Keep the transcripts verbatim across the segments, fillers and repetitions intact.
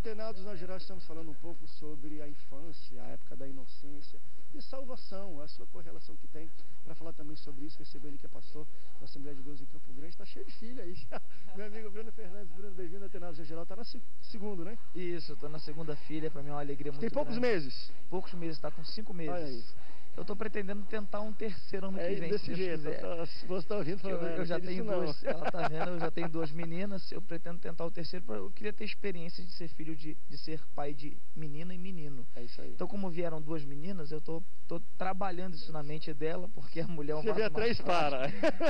Antenados na Geral, estamos falando um pouco sobre a infância, a época da inocência e salvação, a sua correlação que tem. Para falar também sobre isso, recebeu ele que é pastor da Assembleia de Deus em Campo Grande, está cheio de filha aí. Meu amigo Bruno Fernandes. Bruno, bem-vindo a Antenados na Geral, está na se segundo, né? Isso, estou na segunda filha, para mim é uma alegria muito grande. Tem poucos grande. meses? Poucos meses, está com cinco meses. Olha aí. Eu estou pretendendo tentar um terceiro ano é que vem, desse se Deus jeito, quiser. Tô, se você está ouvindo, falando, eu, eu já tenho duas, ela está vendo, eu já tenho duas meninas, eu pretendo tentar o terceiro, porque eu queria ter experiência de ser filho de, de ser pai de menina e menino. É isso aí. Então, como vieram duas meninas, eu estou tô, tô trabalhando isso na mente dela, porque a mulher é um Se vier três, para.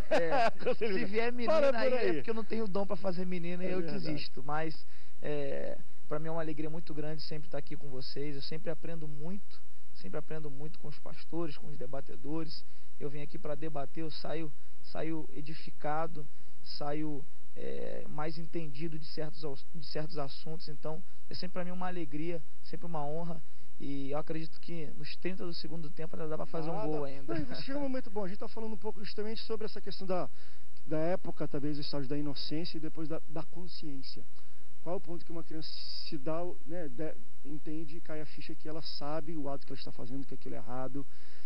É, se vier menina, aí, aí é porque eu não tenho dom para fazer menina e é eu verdade. desisto. Mas, é, para mim é uma alegria muito grande sempre estar aqui com vocês, eu sempre aprendo muito. Sempre aprendo muito com os pastores, com os debatedores. Eu venho aqui para debater, eu saio, saio edificado, saio é, mais entendido de certos, de certos assuntos. Então, é sempre para mim uma alegria, sempre uma honra. E eu acredito que nos trinta do segundo tempo ainda dá para fazer ah, um gol dá. ainda. Não, chega um momento bom. A gente está falando um pouco justamente sobre essa questão da, da época, talvez, do estágio da inocência e depois da, da consciência. Qual é o ponto que uma criança se dá, né, de, entende e cai a ficha que ela sabe o ato que ela está fazendo, que aquilo é errado,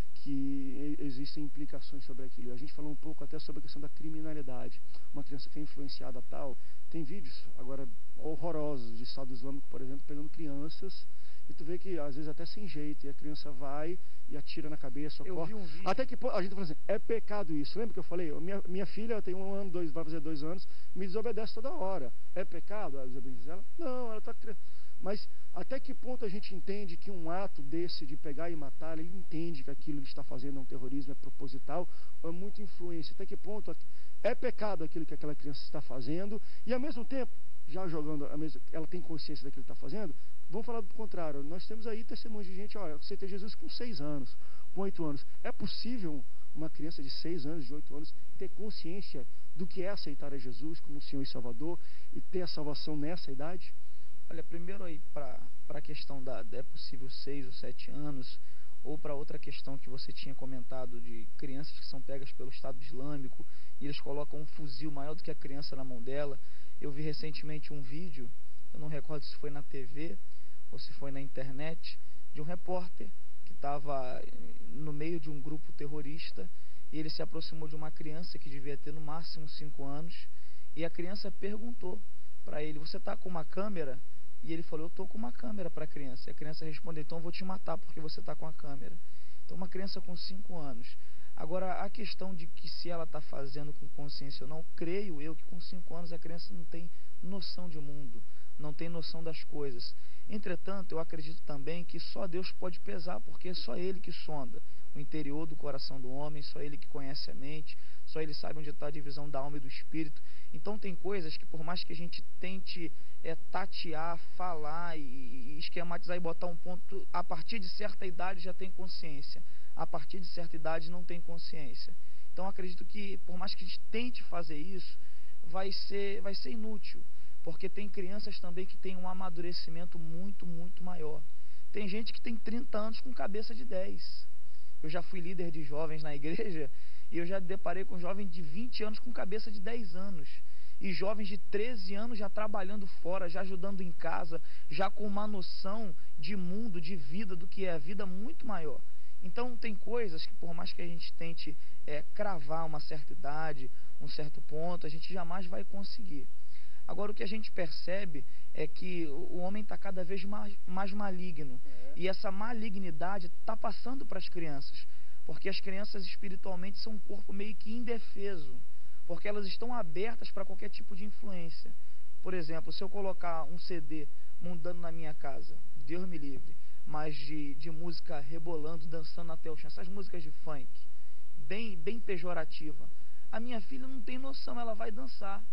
que existem implicações sobre aquilo. A gente falou um pouco até sobre a questão da criminalidade. Uma criança que é influenciada tal, tem vídeos agora horrorosos de Estado Islâmico, por exemplo, pegando crianças, e tu vê que às vezes até sem jeito, e a criança vai e atira na cabeça, eu corre. Vi um vídeo. Até que a gente fala assim, é pecado isso. Lembra que eu falei? Minha, minha filha tem um ano, dois, vai fazer dois anos, me desobedece toda hora. É pecado a desobediência dela? Não, ela está... Mas até que ponto a gente entende que um ato desse de pegar e matar, ele entende que aquilo que ele está fazendo é um terrorismo, é proposital, ou é muita influência? Até que ponto é pecado aquilo que aquela criança está fazendo, e ao mesmo tempo, já jogando, a mesma, ela tem consciência daquilo que está fazendo? Vamos falar do contrário. Nós temos aí testemunhos de gente, olha, eu aceitei Jesus com seis anos, com oito anos. É possível uma criança de seis anos, de oito anos, ter consciência do que é aceitar a Jesus como Senhor e Salvador e ter a salvação nessa idade? Olha, primeiro aí para a questão da é possível seis ou sete anos, ou para outra questão que você tinha comentado de crianças que são pegas pelo Estado Islâmico e eles colocam um fuzil maior do que a criança na mão dela. Eu vi recentemente um vídeo, eu não recordo se foi na T V ou se foi na internet, de um repórter que estava no meio de um grupo terrorista e ele se aproximou de uma criança que devia ter no máximo cinco anos e a criança perguntou para ele, você está com uma câmera? E ele falou, eu estou com uma câmera para a criança. E a criança respondeu, então eu vou te matar porque você está com a câmera. Então uma criança com cinco anos. Agora, a questão de que se ela está fazendo com consciência ou não, creio eu que com cinco anos a criança não tem noção de mundo, não tem noção das coisas. Entretanto, eu acredito também que só Deus pode pesar, porque é só Ele que sonda o interior do coração do homem, só Ele que conhece a mente, só Ele sabe onde está a divisão da alma e do espírito. Então tem coisas que por mais que a gente tente é, tatear, falar e, e esquematizar e botar um ponto, a partir de certa idade já tem consciência, a partir de certa idade não tem consciência. Então acredito que por mais que a gente tente fazer isso, vai ser, vai ser inútil, porque tem crianças também que têm um amadurecimento muito, muito maior. Tem gente que tem trinta anos com cabeça de dez. Eu já fui líder de jovens na igreja e eu já deparei com jovens de vinte anos com cabeça de dez anos. E jovens de treze anos já trabalhando fora, já ajudando em casa, já com uma noção de mundo, de vida, do que é a vida muito maior. Então tem coisas que por mais que a gente tente é, cravar uma certa idade, um certo ponto, a gente jamais vai conseguir. Agora o que a gente percebe é que o homem está cada vez mais, mais maligno. É. E essa malignidade está passando para as crianças. Porque as crianças espiritualmente são um corpo meio que indefeso. Porque elas estão abertas para qualquer tipo de influência. Por exemplo, se eu colocar um C D mundano na minha casa, Deus me livre, mas de, de música rebolando, dançando até o chão, essas músicas de funk, bem, bem pejorativa, a minha filha não tem noção, ela vai dançar.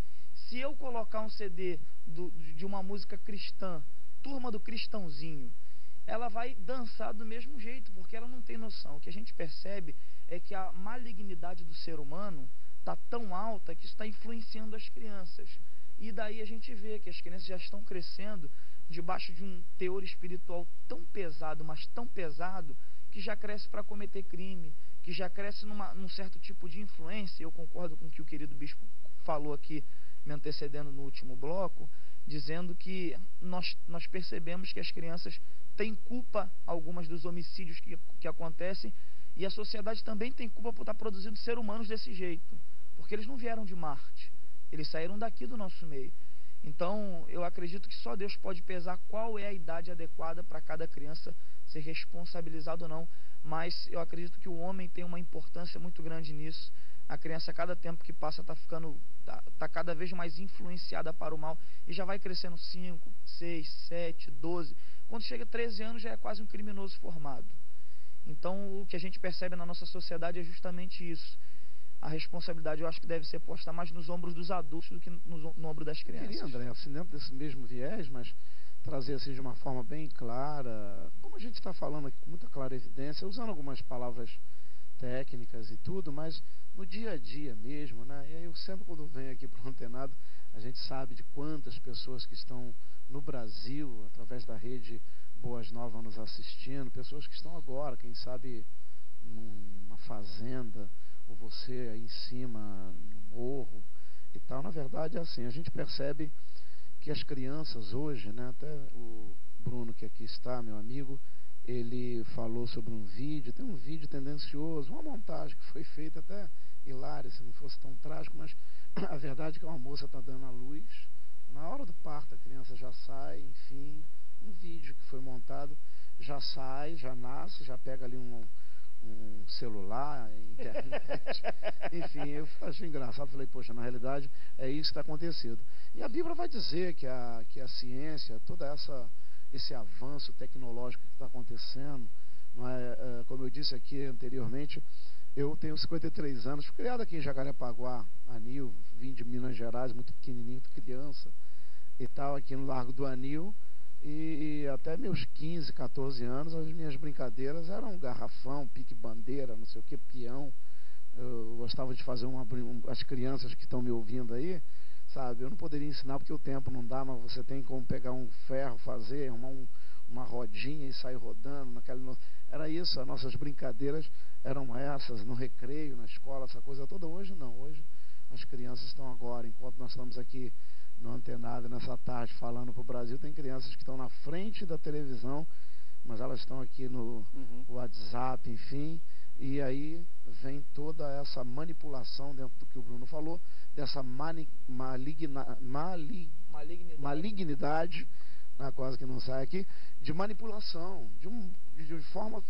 Se eu colocar um C D do, de uma música cristã, Turma do Cristãozinho, ela vai dançar do mesmo jeito, porque ela não tem noção. O que a gente percebe é que a malignidade do ser humano está tão alta que isso está influenciando as crianças. E daí a gente vê que as crianças já estão crescendo debaixo de um teor espiritual tão pesado, mas tão pesado, que já cresce para cometer crime, que já cresce numa, num certo tipo de influência. Eu concordo com o que o querido bispo falou aqui, me antecedendo no último bloco, dizendo que nós, nós percebemos que as crianças têm culpa algumas dos homicídios que, que acontecem, e a sociedade também tem culpa por estar produzindo seres humanos desse jeito, porque eles não vieram de Marte, eles saíram daqui do nosso meio. Então, eu acredito que só Deus pode pesar qual é a idade adequada para cada criança ser responsabilizado ou não, mas eu acredito que o homem tem uma importância muito grande nisso. A criança, a cada tempo que passa, está ficando, tá, tá cada vez mais influenciada para o mal, e já vai crescendo cinco, seis, sete, doze. Quando chega a treze anos, já é quase um criminoso formado. Então, o que a gente percebe na nossa sociedade é justamente isso. A responsabilidade, eu acho que deve ser posta mais nos ombros dos adultos do que no, no ombro das crianças. Eu queria, André, assim, dentro desse mesmo viés, mas trazer assim de uma forma bem clara, como a gente está falando aqui com muita clarividência, usando algumas palavras técnicas e tudo, mas no dia a dia mesmo, né? E aí eu sempre, quando venho aqui para o Antenado, a gente sabe de quantas pessoas que estão no Brasil, através da rede Boas Novas nos assistindo, pessoas que estão agora, quem sabe numa fazenda, ou você aí em cima, no morro e tal. Na verdade é assim, a gente percebe que as crianças hoje, né, até o Bruno que aqui está, meu amigo, ele falou sobre um vídeo, tem um vídeo tendencioso, uma montagem que foi feita até hilária, se não fosse tão trágico, mas a verdade é que uma moça está dando à luz, na hora do parto a criança já sai, enfim, um vídeo que foi montado, já sai, já nasce, já pega ali um, um celular, internet, enfim, eu achei engraçado, falei, poxa, na realidade é isso que está acontecendo. E a Bíblia vai dizer que a, que a ciência, toda essa esse avanço tecnológico que está acontecendo, não é, é, como eu disse aqui anteriormente, eu tenho cinquenta e três anos, fui criado aqui em Jacarepaguá, Anil, vim de Minas Gerais, muito pequenininho, muito criança e tal, aqui no Largo do Anil, e, e até meus quinze, quatorze anos, as minhas brincadeiras eram garrafão, pique-bandeira, não sei o que, peão. Eu gostava de fazer uma, um, as crianças que estão me ouvindo aí, sabe, eu não poderia ensinar porque o tempo não dá, mas você tem como pegar um ferro, fazer uma, um, uma rodinha e sair rodando naquela, era isso, as nossas brincadeiras eram essas, no recreio, na escola, essa coisa toda. Hoje não, hoje as crianças estão agora, enquanto nós estamos aqui no Antenado nessa tarde falando para o Brasil, tem crianças que estão na frente da televisão, mas elas estão aqui no uhum. WhatsApp, enfim, e aí vem toda essa manipulação dentro do que o Bruno falou, dessa mani, maligna, mali, malignidade, malignidade né, quase que não sai aqui, de manipulação, de, um, de forma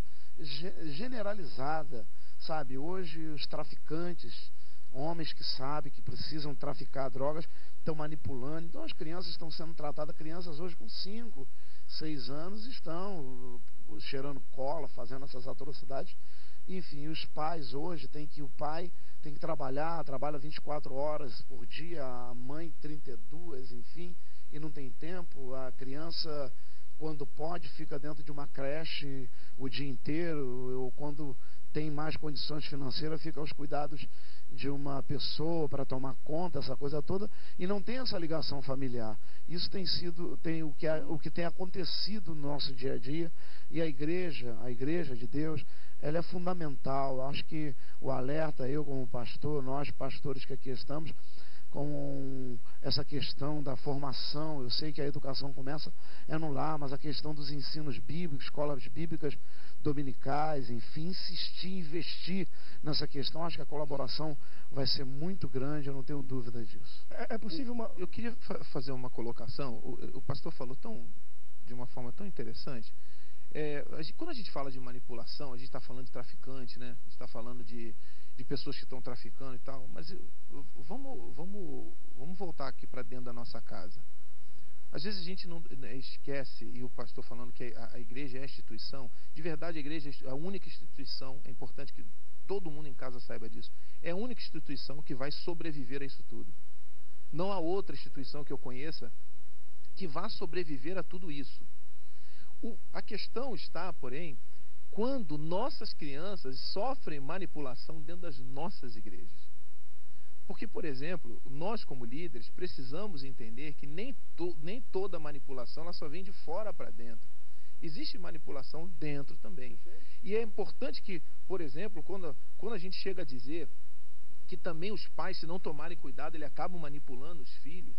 generalizada, sabe? Hoje os traficantes, homens que sabem que precisam traficar drogas, estão manipulando, então as crianças estão sendo tratadas, crianças hoje com cinco, seis anos estão cheirando cola, fazendo essas atrocidades. Enfim, os pais hoje tem que, o pai tem que trabalhar, trabalha vinte e quatro horas por dia, a mãe trinta e duas, enfim, e não tem tempo. A criança, quando pode, fica dentro de uma creche o dia inteiro, ou quando tem mais condições financeiras, fica aos cuidados de uma pessoa para tomar conta, essa coisa toda, e não tem essa ligação familiar. Isso tem sido, tem o que, o que tem acontecido no nosso dia a dia, e a igreja, a igreja de Deus, ela é fundamental. Acho que o alerta, eu como pastor, nós pastores que aqui estamos, com essa questão da formação, eu sei que a educação começa é no lar, mas a questão dos ensinos bíblicos, escolas bíblicas dominicais, enfim, insistir, investir nessa questão, acho que a colaboração vai ser muito grande, eu não tenho dúvida disso. É, é possível uma... Eu queria fa fazer uma colocação, o, o pastor falou tão, de uma forma tão interessante. É, a gente, quando a gente fala de manipulação, a gente está falando de traficante, né? A gente está falando de, de pessoas que estão traficando e tal, mas eu, eu, vamos, vamos, vamos voltar aqui para dentro da nossa casa. Às vezes a gente não esquece, e o pastor falando que a, a igreja é a instituição, de verdade a igreja é a única instituição, é importante que todo mundo em casa saiba disso, é a única instituição que vai sobreviver a isso tudo. Não há outra instituição que eu conheça que vá sobreviver a tudo isso. O, a questão está, porém, quando nossas crianças sofrem manipulação dentro das nossas igrejas. Porque, por exemplo, nós como líderes precisamos entender que nem, to, nem toda manipulação ela só vem de fora para dentro. Existe manipulação dentro também. E é importante que, por exemplo, quando, quando a gente chega a dizer que também os pais, se não tomarem cuidado, eles acabam manipulando os filhos,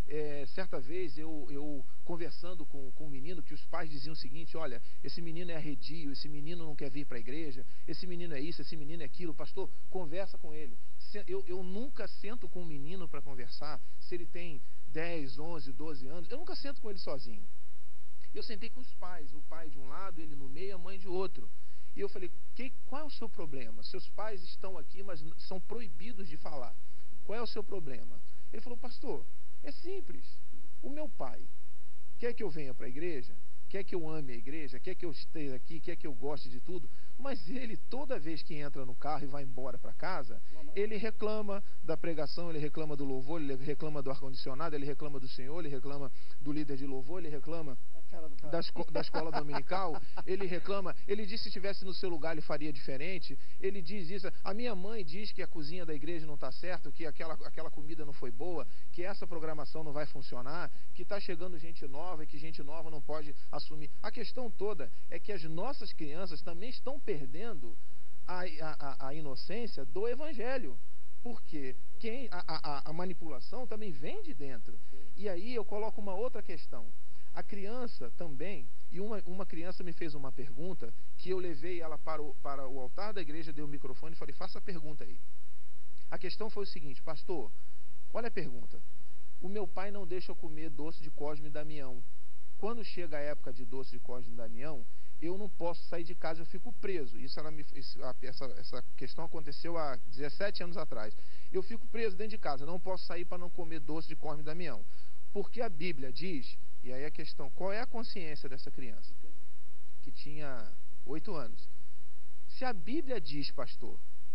É, certa vez eu, eu conversando com, com um menino, que os pais diziam o seguinte: olha, esse menino é arredio, esse menino não quer vir para a igreja, esse menino é isso, esse menino é aquilo. Pastor, conversa com ele. Eu, eu nunca sento com um menino para conversar, se ele tem dez, onze, doze anos, eu nunca sento com ele sozinho. Eu sentei com os pais, o pai de um lado, ele no meio, a mãe de outro. E eu falei: que, qual é o seu problema? Seus pais estão aqui, mas são proibidos de falar. Qual é o seu problema? Ele falou: pastor, é simples. O meu pai quer que eu venha para a igreja, quer que eu ame a igreja, quer que eu esteja aqui, quer que eu goste de tudo, mas ele, toda vez que entra no carro e vai embora para casa, ele reclama da pregação, ele reclama do louvor, ele reclama do ar-condicionado, ele reclama do Senhor, ele reclama do líder de louvor, ele reclama da, esco da escola dominical, ele reclama, ele diz que se estivesse no seu lugar ele faria diferente, ele diz isso, a minha mãe diz que a cozinha da igreja não está certo, que aquela, aquela comida não foi boa, que essa programação não vai funcionar, que está chegando gente nova e que gente nova não pode assumir. A questão toda é que as nossas crianças também estão perdendo a, a, a inocência do evangelho, porque quem, a, a, a manipulação também vem de dentro. E aí eu coloco uma outra questão. A criança também, e uma, uma criança me fez uma pergunta, que eu levei ela para o, para o altar da igreja, dei o microfone e falei: faça a pergunta aí. A questão foi o seguinte: pastor, olha a pergunta. O meu pai não deixa eu comer doce de Cosme e Damião. Quando chega a época de doce de Cosme e Damião, eu não posso sair de casa, eu fico preso. Isso, ela me, isso essa, essa questão aconteceu há dezessete anos atrás. Eu fico preso dentro de casa, não posso sair para não comer doce de Cosme e Damião. Porque a Bíblia diz, e aí a questão, qual é a consciência dessa criança? Que tinha oito anos. Se a Bíblia diz, pastor,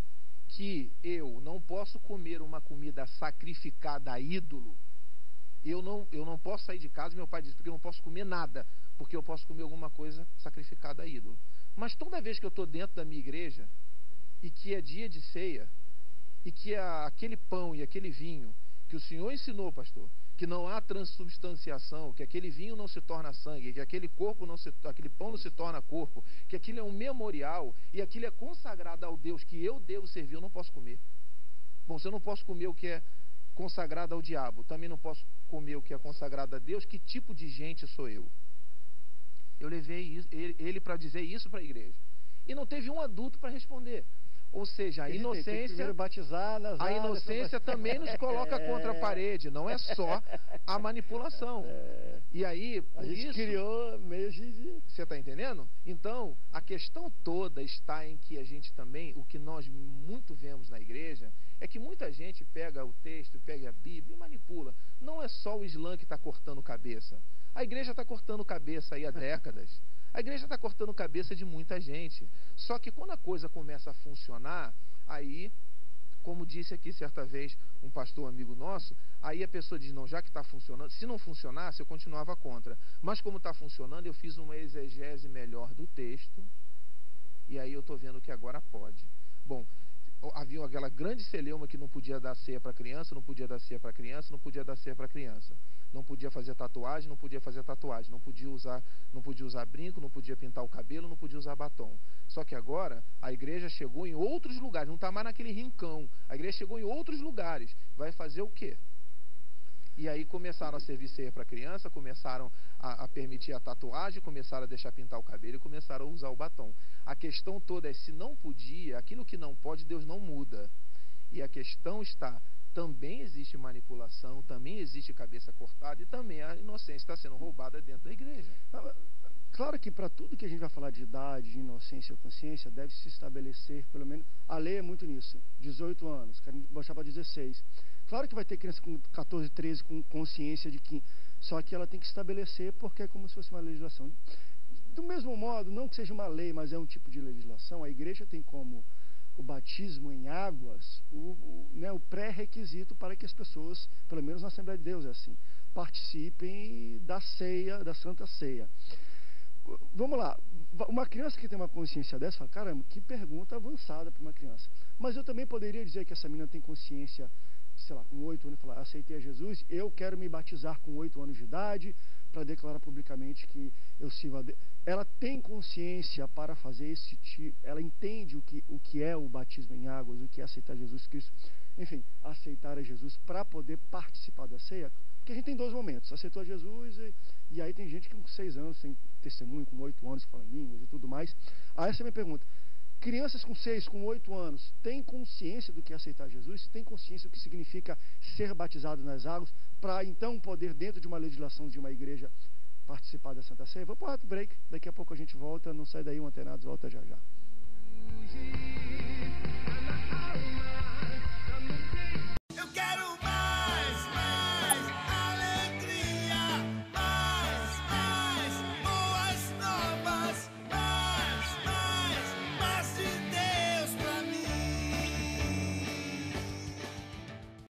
que eu não posso comer uma comida sacrificada a ídolo, eu não, eu não posso sair de casa, meu pai diz, porque eu não posso comer nada, porque eu posso comer alguma coisa sacrificada a ídolo. Mas toda vez que eu estou dentro da minha igreja, e que é dia de ceia, e que é aquele pão e aquele vinho que o Senhor ensinou, pastor, que não há transubstanciação, que aquele vinho não se torna sangue, que aquele corpo não se, aquele pão não se torna corpo, que aquilo é um memorial e aquilo é consagrado ao Deus que eu devo servir, eu não posso comer. Bom, se eu não posso comer o que é consagrado ao diabo, também não posso comer o que é consagrado a Deus, que tipo de gente sou eu? Eu levei isso, ele, ele para dizer isso para a igreja. E não teve um adulto para responder. Ou seja, a inocência, batizar nas a inocência também nos coloca é. contra a parede, não é só a manipulação. É. E aí, por a gente isso, criou meio de... Você está entendendo? Então, a questão toda está em que a gente também, o que nós muito vemos na igreja, é que muita gente pega o texto, pega a Bíblia e manipula. Não é só o Islã que está cortando cabeça. A igreja está cortando cabeça aí há décadas. A igreja está cortando cabeça de muita gente. Só que quando a coisa começa a funcionar, aí, como disse aqui certa vez um pastor amigo nosso, aí a pessoa diz, não, já que está funcionando, se não funcionasse, eu continuava contra. Mas como está funcionando, eu fiz uma exegese melhor do texto, e aí eu estou vendo que agora pode. Bom, havia aquela grande celeuma que não podia dar ceia para criança, não podia dar ceia para criança, não podia dar ceia para criança. Não podia fazer tatuagem, não podia fazer tatuagem, não podia usar, não podia usar brinco, não podia pintar o cabelo, não podia usar batom. Só que agora a igreja chegou em outros lugares, não está mais naquele rincão. A igreja chegou em outros lugares. Vai fazer o quê? E aí começaram a servir ceia para criança, começaram a, a permitir a tatuagem, começaram a deixar pintar o cabelo e começaram a usar o batom. A questão toda é, se não podia, aquilo que não pode, Deus não muda. E a questão está, também existe manipulação, também existe cabeça cortada e também a inocência está sendo roubada dentro da igreja. Claro que para tudo que a gente vai falar de idade, de inocência ou consciência, deve se estabelecer, pelo menos, a lei é muito nisso, dezoito anos, querem baixar para dezesseis. Claro que vai ter criança com catorze, treze com consciência de que, só que ela tem que estabelecer porque é como se fosse uma legislação. Do mesmo modo, não que seja uma lei, mas é um tipo de legislação, a igreja tem como o batismo em águas, o, o, né, o pré-requisito para que as pessoas, pelo menos na Assembleia de Deus é assim, participem da ceia, da Santa Ceia. Vamos lá, uma criança que tem uma consciência dessa, fala, caramba, que pergunta avançada para uma criança. Mas eu também poderia dizer que essa menina tem consciência, sei lá, com oito anos, falar, aceitei a Jesus, eu quero me batizar com oito anos de idade, para declarar publicamente que eu sirvo a Deus. Ela tem consciência para fazer esse tipo, ela entende o que, o que é o batismo em águas, o que é aceitar Jesus Cristo. enfim, aceitar a Jesus para poder participar da ceia. Porque a gente tem dois momentos, aceitou a Jesus e, e aí tem gente que com seis anos tem testemunho, com oito anos que fala em línguas e tudo mais. Aí essa é a minha pergunta. Crianças com seis, com oito anos, têm consciência do que é aceitar Jesus? Têm consciência do que significa ser batizado nas águas, para então poder, dentro de uma legislação de uma igreja, participar da Santa Ceia? Vou para o break, daqui a pouco a gente volta, não sai daí, um Antenados volta já já.